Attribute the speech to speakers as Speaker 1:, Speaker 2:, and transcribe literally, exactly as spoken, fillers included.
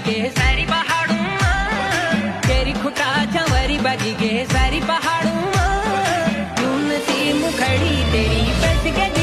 Speaker 1: के सारी पहाड़ों मां, तेरी खुटा चंवरी बजी के सारी पहाड़ों मां, यूं सी मुखड़ी तेरी बस के